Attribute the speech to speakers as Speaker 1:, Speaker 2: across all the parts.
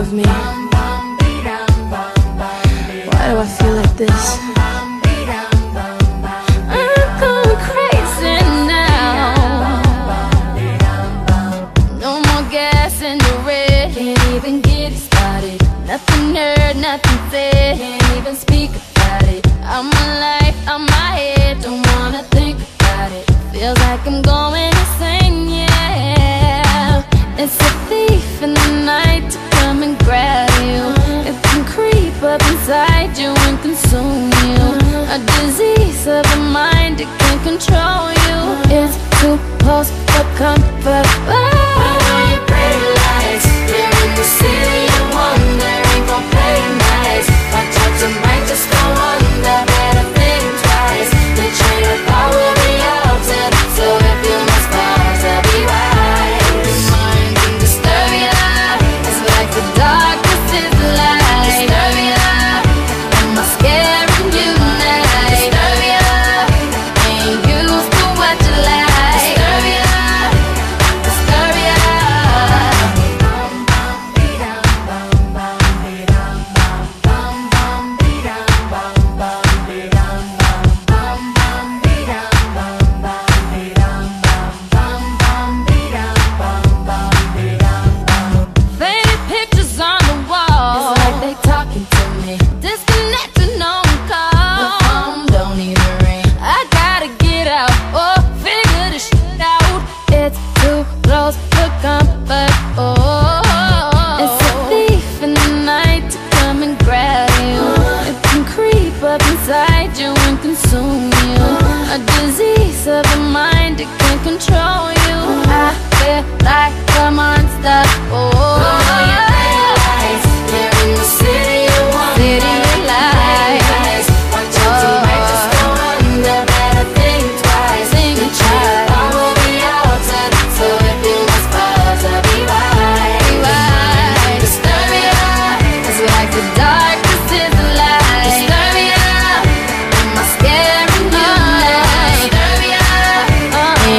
Speaker 1: of me? Why do I feel like this? I'm going crazy now. No more gas in the red. Can't even get started. Nothing heard, nothing said. Can't even speak about it. I'm alive, I'm my head. Don't wanna think about it. Feels like I'm going insane, yeah. It's a thief in the night to come and grab you. It can creep up inside you and consume you. A disease of the mind, it can control you. It's too close for comfort.
Speaker 2: Put on your pretty lights. You're in the city of wonder. Ain't gon' play nice. Watch out, you might just go under. Better think twice. The train of thought will be altered. So if you must pause, I'll be wise. Your mind can disturb ya. It's like the darkness is the light. Disturb ya. Am I scaring you now? Disturb ya. Ain't used to what you like. Disturb ya. Disturb ya.
Speaker 1: Faded pictures on the wall.
Speaker 2: It's like they talking to me.
Speaker 1: Disconnected, no one call.
Speaker 2: The phone don't even ring.
Speaker 1: I gotta get out, oh, figure this shit out. It's too close for comfort, oh. It's a thief in the night to come and grab you. It can creep up inside you and consume you. A disease of the mind, it can control you. I feel like a monster, oh.
Speaker 2: Put on your pretty lights. You're in the city of wonder.
Speaker 1: City of lights.
Speaker 2: Watch out, you might just go under. Better think twice.
Speaker 1: Think
Speaker 2: The train of
Speaker 1: twice.
Speaker 2: thought will be altered. So if you must pause, I'll be wise.
Speaker 1: Be wise.
Speaker 2: Disturb ya.
Speaker 1: It's like the darkness is the light.
Speaker 2: Disturb ya.
Speaker 1: Am I scaring you now?
Speaker 2: Disturb ya.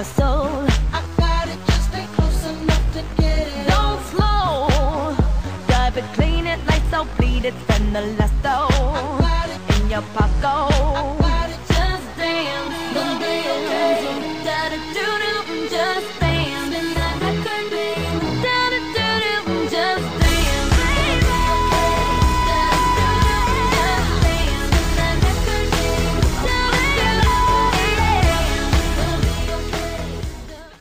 Speaker 1: hustle.
Speaker 2: I got it, just stay close enough to get it.
Speaker 1: Don't slow, drive it, clean it, lights out, bleed it, spend the last dough in your pocket.